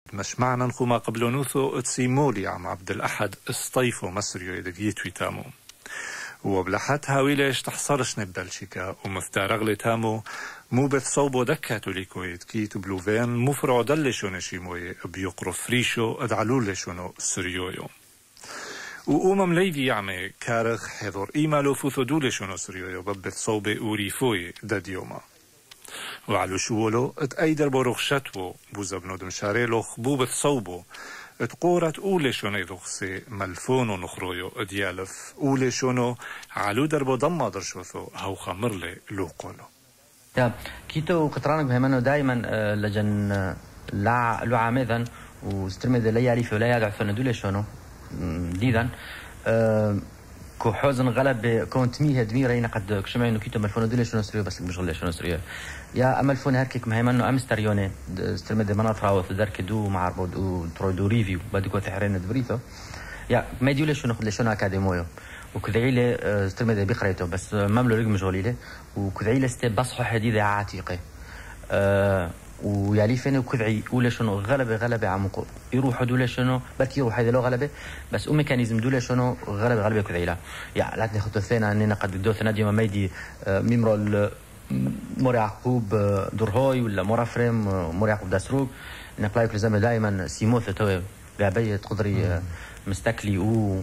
مش معنى نخو ما قبل نوثو اتسيمولي عم عبد الأحد استيفو مصريو يدقيتوي تامو وبلحت هاويلش تحصرش نبلشيكا ومفتارغلي تامو مو بتصوبو دكاتو ليكويت كيت بلوفين مفرع دلشو نشيموي بيقرو فريشو ادعلولشونو سريويو وأمم ليدي يعمي كارخ حضور إيمالو فوثدولشونو سريويو ببتصوبي أوريفوي داديوما وعلو شوولو اتأيدر برخشتو بوزبنو دمشاريلوخ بو بتصوبو اتقورت أولشوني رخصي ملفونو نخرويو اديالف أولشونو علو دربو ضم درشوثو هاو خمرلي لوقولو كيتو قطرانك بهمانو دايما لجن لو عامذا وسترمد لا يعرف ولا يدعف ندولشونو ديدا كو حوزن غلب كونت ميه دميرين قد كشمع انه كيتو ملفون دولشونو سريو بس مش غلشونو سريو يا املفون هركك مهمانو امستريوني استرمد مناطرا في درك دو مع ربود وترودو ريفيو بدكو تحرين دبريتو يا ما يدولشونو خدلشونو اكاديميو وكذعيله استرمد بقريته بس مملو رقم مشغوليله وكذعيله ستيب بصحو حديده عاتيقه ويالي فين وكذعي ولا شنو غلبه عمقو يروحوا دوله شنو بركي يروح هذا لو غلبه بس ميكانيزم دوله شنو غلبه كذعي لا يا لا تاخذ ثاني اننا قد دو ثنا ديما ميدي ميمرو مور يعقوب درهوي ولا مور افرام مور يعقوب داسروق نقلايك لازم دائما سيموث تو غابيه تقدري مستكلي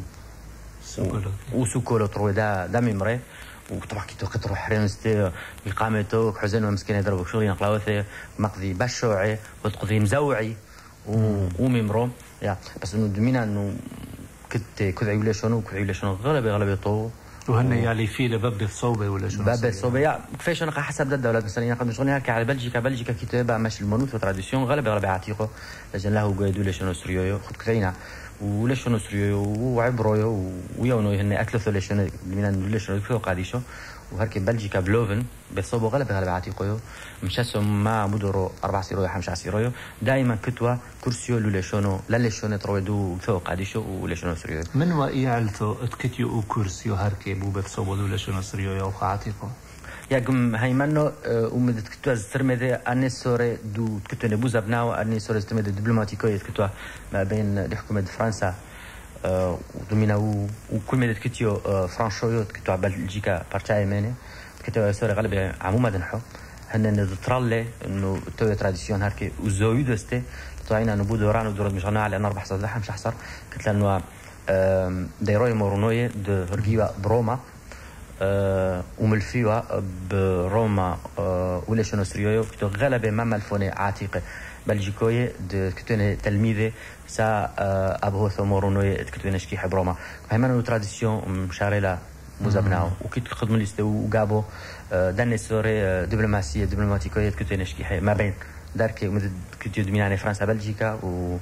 وسوكولو تروي دا ميمري وطبعا كي تقطروا حرينستي إقامته حزن ومسكين يضربوا شغلين قلاوثي مقضي بشوعي وتقضي مزوعي وممرو يا بس إنه دمينا إنه كذعي ولا شنو كذعي ولا شنو غلبة طو وهن يالي في لباب الصوبة ولا شنو باب الصوبة يا كيفاش أنا حسب الدولة مثلا قد شغلين هكا على بلجيكا كتابة ماشي المونوث وتراديسيون غلبة عتيقة لجن له قيدوا ولا شنو سريو خد كذعينا ولا شنو سريو وعبرويو ويونو هن أكلثوا ولا شنو ولا شنو كذا قاديشو وهركي بلجيكا بلوفن بصوبوا غلبة عتيقة مشاسهم ما مدرو 4 سيرويو 5 سيرويو دائما كتوا كرسيو ولا شنو لا شنو ترويدو كذا قاديشو ولا شنو سريو من ويعلتو اتكتيو كرسيو هركي بو بصوبوا ولا شنو سريو عتيقة يا جم هيمنو ومدت كتوا زترمذي أني سوري دو كتوا نبوزا بناو أني سوري زترمذي دبلوماتيكية كتوا ما بين الحكومة فرنسا ودمينا وكل مدت كتيو فرانشويو كتوا بلجيكا بارتاي ماني كتوا سوري غالبا عموما دنحو هن نترلي إنه توي تراديسيون هركي وزويد استي طلعنا نبودو رانو دورد مش غنى على 4 صدح مش حصر كتلا إنه دايروي مورونوي دو هرجيوا بروما وملفيوا بروما ولا شنو سريويو كتو غلبة ما ملفوني عاتيقة بلجيكوية كتوني تلميذة سا أبوه ثمورونوية كتوني نشكي حبروما هيمانو تراديسيون مشاريلا مزبناو وكيت خدم ليستو وقابو داني سوري دبلوماتيكوية كتوني نشكي حي ما بين داركي ومدد كتو دميناني فرنسا بلجيكا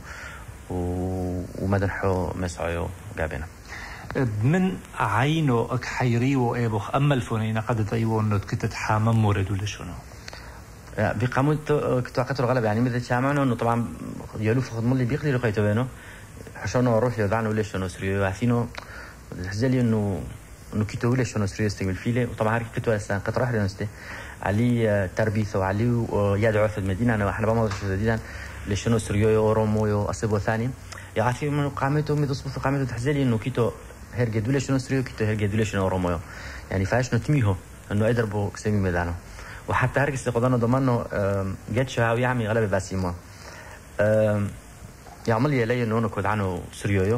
ومدنحو مسعيو قابينا من عينو اك حيريو ايبوخ اما الفونين قد تايو انه كنت حامم مورد ولا شنو بقامون كنت قتل غلب يعني مثل شامعنو انه طبعا يلوف خدم لي بيقلي لقيته بينه حشانو روح يدعنا ولا شنو سريو عارفينه الحزالي انه كيتو ولا شنو سريو استقبل فيله وطبعا هارك كنت اسان قد راح لنستي علي تربيته وعلي يدعو في المدينه انا احنا بمضي في المدينه لشنو سريو رومو اسبو ثاني يعرفي من قامته متصبط قامته تحزالي انه كيتو هرجع دوله شنو سريو كيتو هرجع دوله شنو روميو يعني فاش نتميهم انه يضربوا سامي ميدانو وحتى هرجع استقدانه ضمنه جاتش هاو يعمي غلبه باسيمو يعمل لي لي انه كود عنه سريو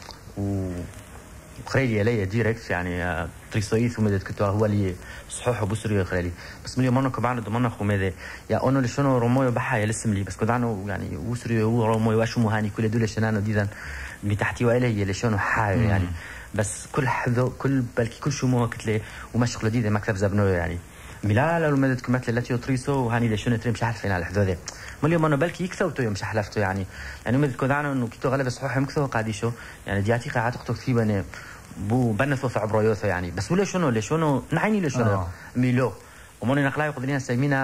وخريلي لي ديريكت يعني تريسويث ومدد كتو هو اللي صحوح ابو سريو خريلي بس مليون منو كبعنا ضمنه خميده يا انه شنو روميو بحا لسم لي بس كود عنه يعني وسريو روميو واش مهاني كل دوله شنانو ديدان بتحتي وإليه لشانو حاجة يعني بس كل حذو كل بلكي كل شو مو كتله ومشغله جديدة مكتب زبنوي يعني ملال لو مدت كمثل التي تريسو وهاني لشانو تري مش عارفين على الحذو ذا مليون أنا بلكي يكثو مش حلفته يعني مدت كودانو إنه كتو غلب صحوح مكثو قاديشو يعني دياتي قاعد تقطع كثيبا بو بنثو في عبرايوثو يعني بس ولا شنو نعيني لشانو ميلو وموني نقلاي قدرنا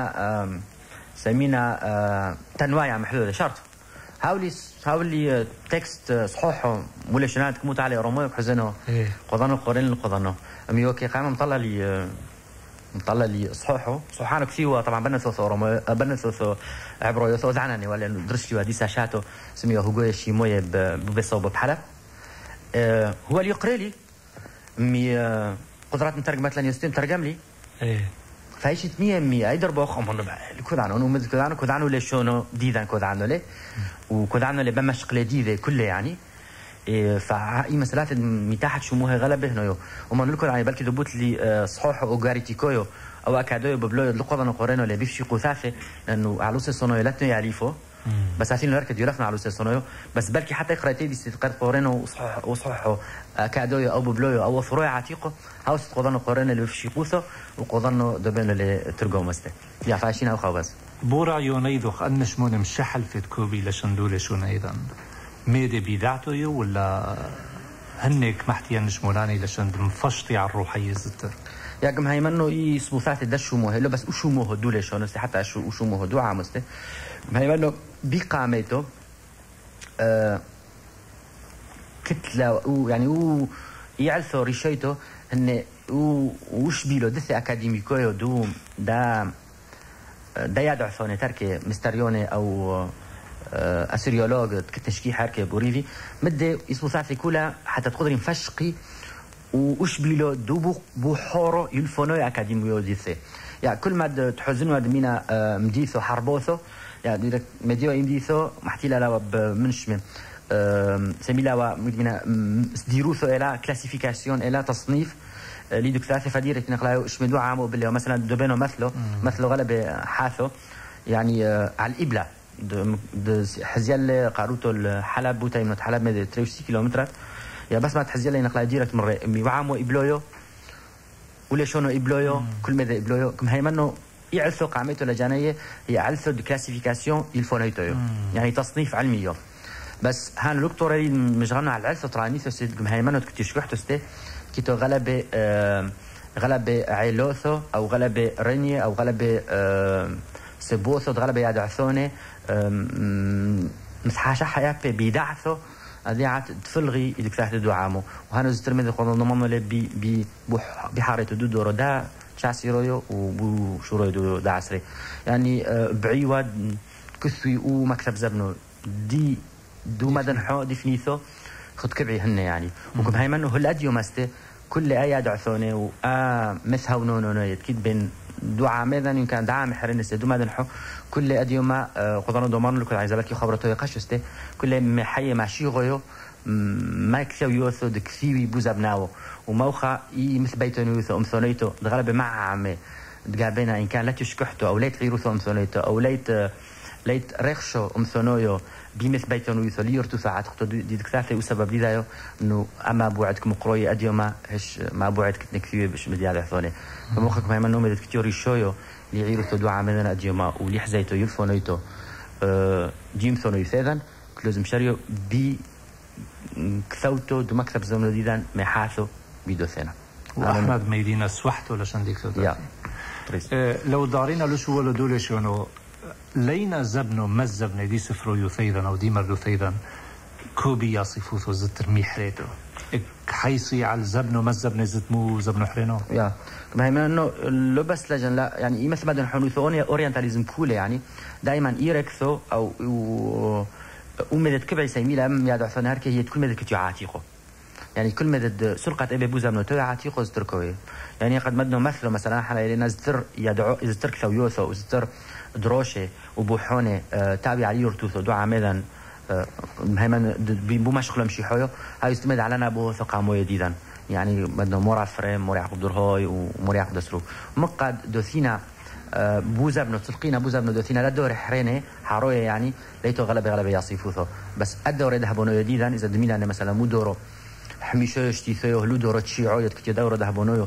سمينا تنويع محدودة شرط هاولي تكست صحوح ولا شنات كموت على رومو حزنو قضانو قرين قضانو ميوكي قام مطلع لي مطلع لي صحوحه كثير طبعا بنثوثو عبرو يثوث عنني ولا درشتي ودي ساشاتو سميه هوغوي شيمويه ببصوب بحلب هو اللي يقرا لي مي قدرات نترجم مثلا يستم ترجم لي فايش 100% ايدر بوخم كودانو لشونو ديدان كودانو لي وكودانو اللي بمشق لديده كله يعني فاي مسألات متاحت شموها غلبه هنا وما نقول يعني بلكي دبوت لي صحوح اوغاريتيكويو او اكادويو ببلو لقدنا قرينو اللي بيفشي قثاثه لانه علوس صنويو لا يعرفوا بس عشان نركز يلفنا على صنويو بس بلكي حتى قريتي دي استقاد قرينو وصحوح اكادويو او ببلو او فروع عتيقه هاوس قدنا قرينو اللي بيفشي قوثه وقدنا دبن اللي ترجم مسته يا فاشين او خبز بورا يونيدوخ انش مون مشحل في كوبي لشندول شون ايضا ميدي بيدعته ولا هنك محتيا نشمولاني لشند مفشطي على الروحية زتر يا جماعة منو يسبوثات دشو مو هلو بس وشو مو هدول لشون حتى وشو مو هدول عامسته هاي منو بقامته كتلة يعني يعرفوا ريشيته إن وش بيلو دث أكاديميكويو دوم دا يدعو ثاني تركي مستريوني أو أسيريولوج كتشكي حركة بوريفي مدة يسبوثات كلها حتى تقدرين فشقي وش بيلو دوبو بوحورو يلفونو أكاديميو ديثي يعني كل ما تحزنوا مينا مديثو حربوثو يعني ديرك مديو مديثو محتي لا بمنش من سميلا مدينا ديروثو إلى كلاسيفيكاسيون إلى تصنيف ليدو ثلاثة فديرك نقلاو شمدو عامو بالله مثلا دوبينو مثلو غلبة حاثو يعني على الإبلة حزيال قاروتو الحلب بوتا من حلب مدة 3 كيلومتر يا بس ما تحزيال لي نقلا ديرك مرة وعامو إبلويو ولا شونو إبلويو كل مدة إبلويو كم هي منو يعرفوا قامته لجانية هي عرفوا دو كلاسيفيكاسيون يلفونيتو يعني تصنيف علمي بس هان الدكتور اللي مشغلنا على العرفة ترانيثو سيد كم هي منو كتير شكحتو سته كيتو غلبة عيلوثو أو غلبة رنية أو غلبة سبوثو غلبة يدعثوني مسحاشا حياة بيدعثو أذيعت تفلغي إذا كثرت دعامو وهنا زترمي ذي قانون ضمانه لي بحارته دورو دا شاسيرويو وبشورويو دا عسري يعني بعيواد كثوي ومكتب زبنو دي دو مدن حو ديفنيثو خد كبعي هن يعني وكم هاي منو هالأديو مستي كل آية دعثوني مثها ونونو يتكيد بين دعاء ماذا يمكن دعاء محرنسة دو مدن حو كل أديو ما قدرنا ضمان لكل عايز بالك خبرته يقشسته كل محيي ماشي غيو ما يكثيو يوثو دكثيوي بوزبناو وموخا مثل بيتون يوثو أمثونيتو دغلب مع عمي دقابينا إن كان لا تشكحتو أو ليت غيروثو أمثونيتو أو ليت ريخشو أمثونيو بمثل بيتون يوثو ليرتو ساعات خطو دي دكثاثي وسبب لذايو إنه أما بوعدكم قروي أديو ما هش ما بوعدك نكثيوي بش مديال عثوني فموخكم هاي منو مدت كتيوري شويو ليعيرتو دعاء مدنا أديو ما وليحزيتو يلفونيتو جيمثونو يثاذن كلوزم شاريو بي كثوتو دو مكتب زمنو ديدان محاثو بيدو ثنا وأحمد ميدينا سوحتو لشان ديك لو دارينا لشو ولا دولي شونو لينا زبنو مزبني دي سفرو يثيذن أو دي مردو ثيذن كوبي يصفوثو زتر ميحريتو حيصي على الزبنو مزبني زتمو زبنو حرينو يا ما هي منو لو بس لجن لا يعني مثل بدن حنوثوني أورينتاليزم كوله يعني دائما إيركثو أو ومدد كبعي سيميلا أم يادع ثنهارك هي كل مدد كتيو عاتيقو يعني كل مدد سرقة أبي بوزا منو توي عاتيقو زتركوي يعني قد مدنو مثلو مثلا حنا إلينا زتر يدعو زتر كثويوثو زتر دروشة وبوحونة تابع على يرتوثو دعا مدن هيمن بو مشغله مشي حيو هاي يستمد علينا بو ثقامو جديدا يعني بدنا مورا فريم مورا عقد درهاي ومورا عقد سرو مقد دوثينا بوزا بنو تلقينا بوزا بنو دوثينا لا دور حرينه حارويه يعني ليتو غلبه يصيفوثو بس الدور ذهبونو جديدا اذا دمينا مثلا مو دورو حميشه يشتيثو لو دورو تشيعو يتكتي دور ذهبونو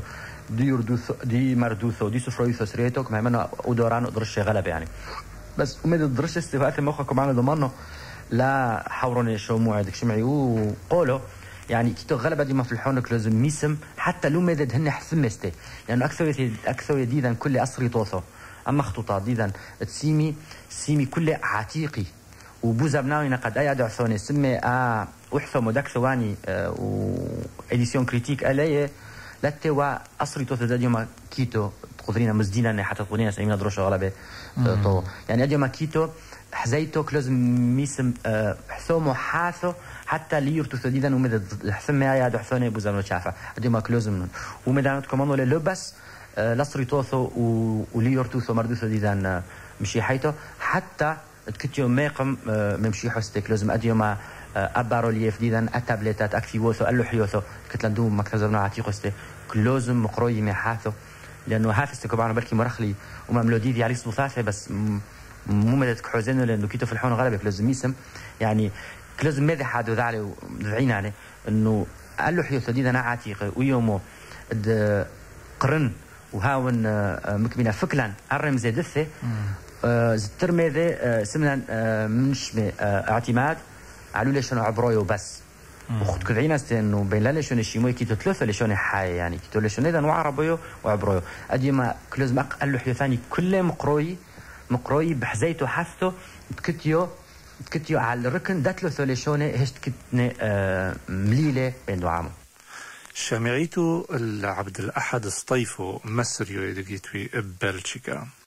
دي مردوثو دي سفرويثو سريتو كما منا ودوران درش غلبه يعني بس ومد درش استفاءات مخكم معنا ضمنه لا حوروني شو موعدك شمعي وقولوا يعني كتو غلبة دي ما في الحونك لازم ميسم حتى لو مدد هن حسمسته لأنه أكثر جديدا كل أسري طوثو أما خطوطات جديدا سيمي كل عتيقي وبوزا بناوينا قد أي أدعثوني سمي أحثو مدك ثواني وإديسيون كريتيك أليه لاتوا أسري طوثو داديوما كيتو تقدرين مزدينا حتى تقولين سيمنا دروش غلبة تو يعني أديو ما كيتو حزيتو كلوز ميسم حثومو حاثو حتى ليرتو ثديدا ومدد حثم ما يادو حثوني بوزانو شافا أديو ما كلوز منون ومدانو كمانو للبس لصري توثو وليرتو ثو مردو ثديدا مشي حيتو حتى تكتيو ميقم ممشي حستي كلوز أديو ما أبارو ليف ديدا التابلتات أكتيوثو ألو حيوثو كتلندو مكتزرنا عتيقستي كلوزم مقروي محاثو لأنه هافستي كبارنا بركي مرخلي ومملودي دي عليه صوصافة بس مو مدد كحوزينه لأنه كيتو في الحون غلبة كلوزم ميسم يعني كلوزم ماذا حادو ذالي ودعين عليه إنه ألو حيوثو ديدا عتيق ويومو قرن وهاون مكمنا فكلا الرمزي دثة الترمي ذا سمنا منش اعتماد علو ليشون عبرويو بس وخد كذعينا انه بين ليشون الشيموي كيتو ثلاثه ليشون حي يعني كيتو ليشون اذا وعربيو وعبرويو ادي ما كلوز ما قال له حيو ثاني كله مقروي بحزيته حثته تكتيو على الركن داتلو ثليشونه هش كتني مليله بين دعامه شمعيتو عبد الأحد سطيفو مصريو يدقيتوي بلجيكا